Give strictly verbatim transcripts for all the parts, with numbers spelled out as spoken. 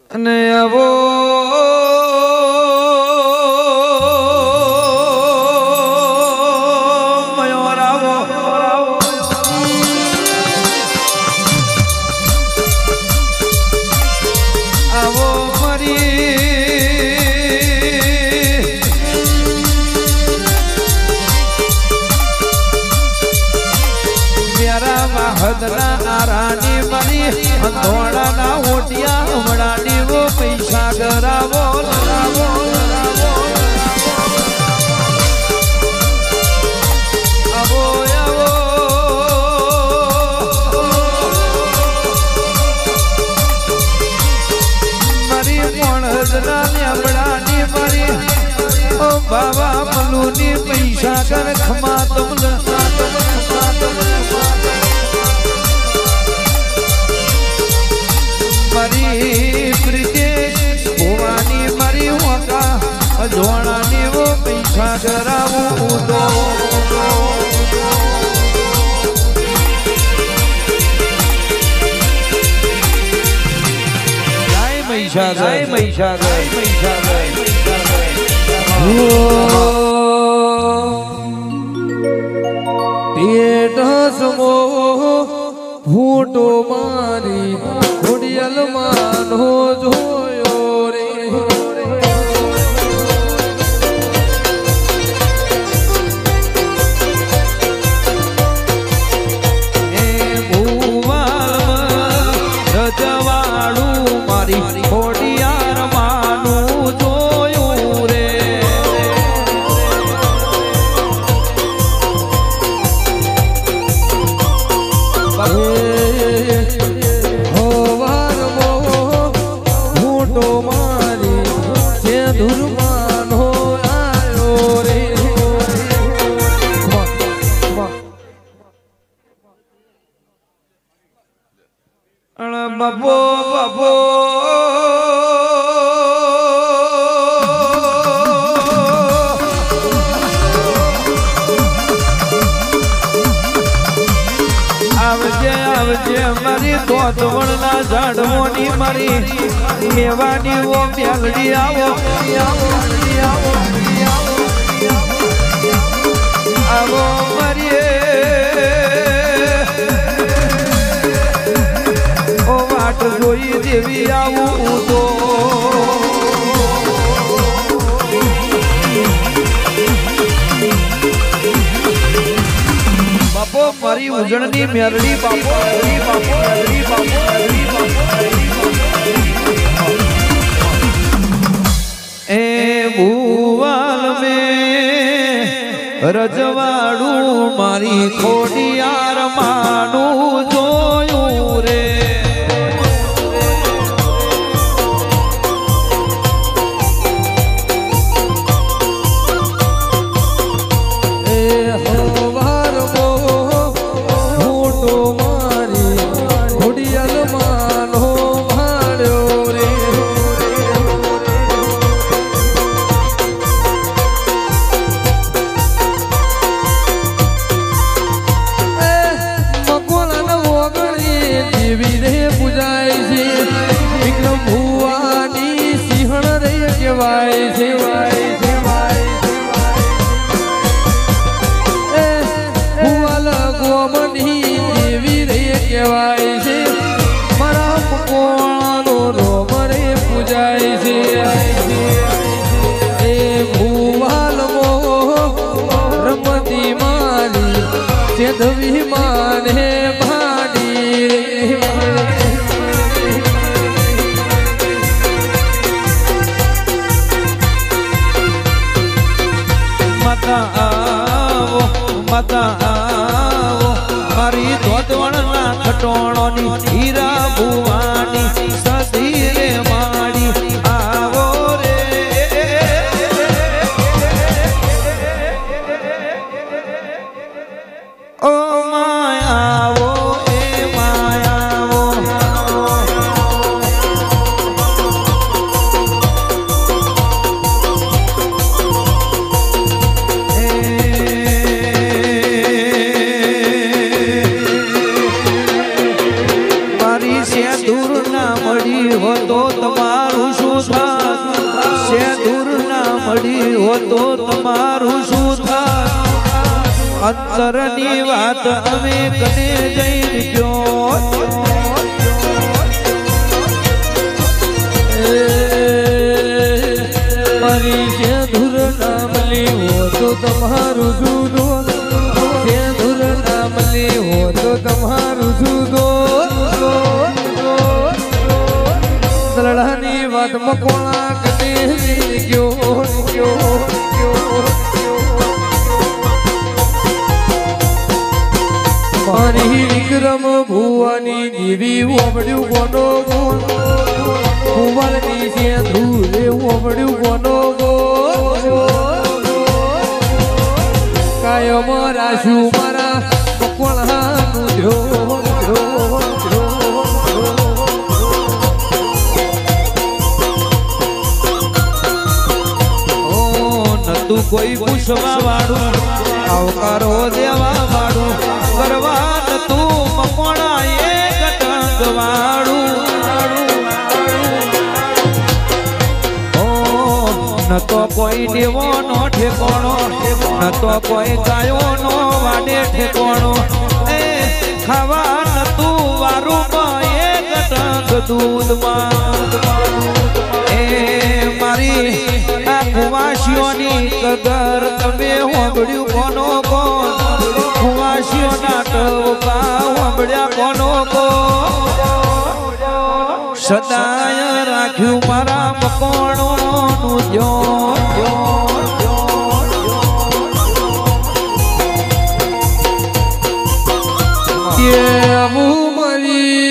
અને આવો મયોર આવો આવો મારી હદના આરાની મારી ધોળાના ઓટિયા હમણાની વો પૈસા કરાવો લડાવો આવો આવો મારી પણ હદના હમણાની મારી ઓ બાબા મલુની પૈસા કર ખમા તમ મારી પ્રીતેશ ભુવાની મારી વાકા અજવાણાની વો પૈસા કરાવું તો જય મૈસા જય મૈસા જય મૈસા પેટ સમો ફૂટો મારી ખોડિયલ માનો જોયો રે એ ભુવાલ રજવાડું મારી ખોડિયાર માનું જોયું રે બાબો બાબો આવજે આવજે મારી ધોતવણના ઝાડવોની મારી મેવાની ઓ મ્યાલડી આવો આવો આવો આવો મારી વાટ જોઈ દેવી આવું તો બાપો મારી ઉજળની મેરડી બાપો બાપો બાપો એ ભુવાલ મે રજવાડું મારી ખોડિયાર માનું જોયું રે ધવી માને ભાડી માતા આવો માતા આવો મારી ધોતવણના ખટોણોની હીરા ભુવાની સદી રે માડી આવો રે ઓ માયાવો એ માયાવો એ દૂર ના મળી હો તો તમારું શું થાત સે દૂર ના મળી હો તો તમારું શું થાત અંતરની વાત અમે કને જઈને ગયો મારી સે દૂર ના મળી હો તો તમારું જુદો સે દૂર ના મળી હો તો તમારું જુદો દલડાની વાતમાં કોણા કને ગયો ગયો મારી વિક્રમ ભુવાની દેવી ઓબડ્યું કોનો ગોન ભુવનની છે ધૂલે ઓબડ્યું કોનો ગોન કાયમ રાશું મારા કોણાનું ધ્યો ધ્યો તું કોઈ પૂછવા વાળું આવકારો દેવા વાળું કરવા તું મકોણા એક ટંગ વાળું ન તો કોઈ દેવો નો ઠેકોણો ન તો કોઈ ગાયો નો વાડે ઠેકોણો એ ખાવા ન તું વારું એક ટંગ દૂધમાં એ મારી કુવાસીઓની કદર તમે હોંભળ્યું કોનો કોણ કુવાસીઓના ટવકા હોંભળ્યા કોનો કોણ સદાય રાખ્યું મારા મકોણોનું ધ્યાન કેવું મરી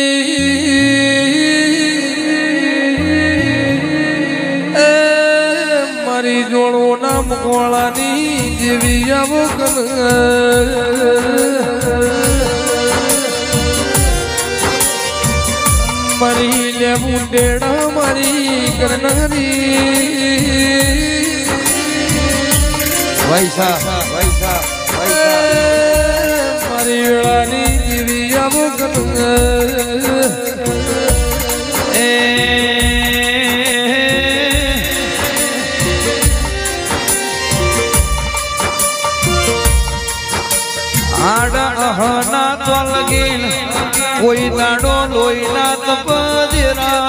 જોડો ના મકોળાની જેવી અમુક મરી લેવું ડેડા મારી કરનારી વૈસા વૈસા મારી વેળાની જેવી અમુક એ આડા તો લગીન કોઈ દાડો લોહીના તપજરા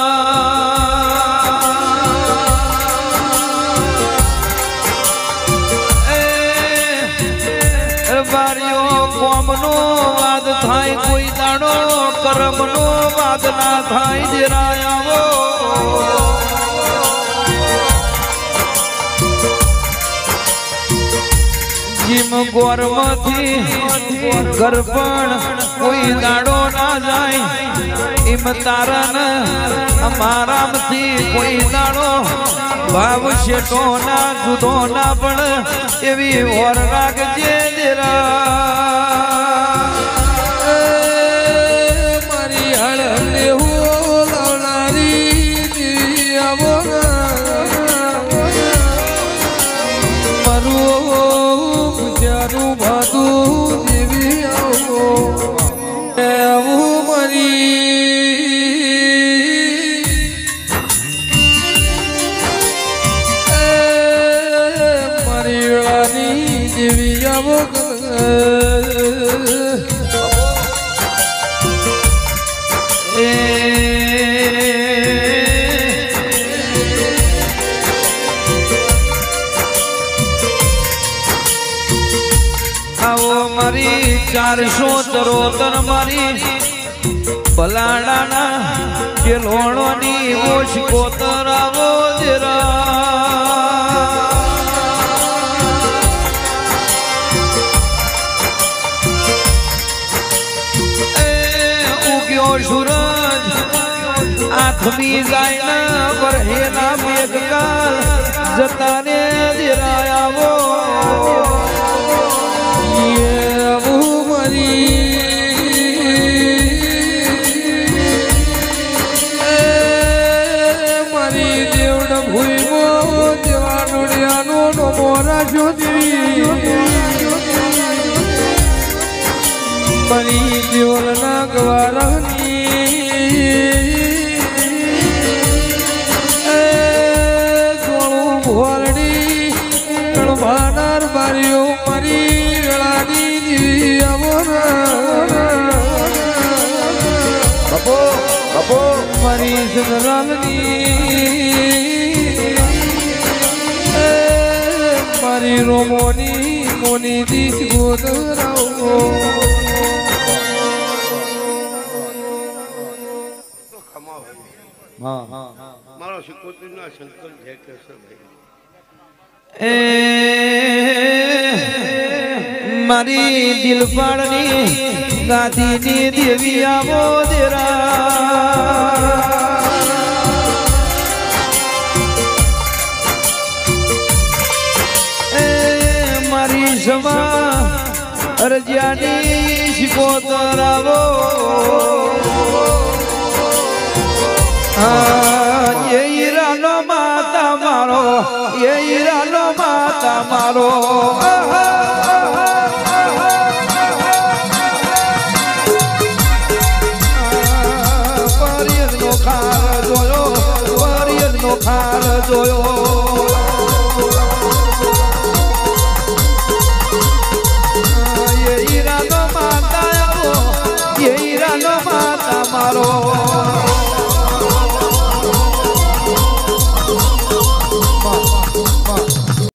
એ બારીઓ કોમનો વાદ થાય કોઈ દાડો કર્મનો વાદ ના થાય જરા આવો જીમ ગોરમાંથી ગરપણ કોઈ દાડો ના જાય એમ તારન અમારામથી કોઈ દાડો ભાવ શેઠો ના જુદો ના પણ એવી ઓર રાખજે દેરા મારી હળ લેવું લાવનારી આવો ભાદું દેવી આવો એવું મરી મારી વેળાની દેવી આવો એ મારી ચારસો ચરોતર મારી ભલાડાના કે લોણોની ઓછ કોતર આવો જરા એ ઉગ્યો સૂરજ આથમી જાય ના બરહેના મેઘકાલ જતા ને જરા આવો મારી દેવડ ભૂઈમો દેવા ડોડિયાનો નમો રાખ્યો દેવી મારી દેવલના ગવારની બાપો બાપો મારી સુંદરાલની મારી રોમોની મોની દીશ ગોદરાઓ હા હા મારો સિકોતરીનો સંકલ્પ છે કે સર ભાઈ એ મારી દિલપાડની ગાદીની દેવી આવો દેરા એ મારી સમા અરજ્યાની શિકોતર આવો એ હીરાનો માતા મારો એ હીરાનો માતા મારો પરિયર નો ખાર જોયો પરિયર નો ખાર જોયો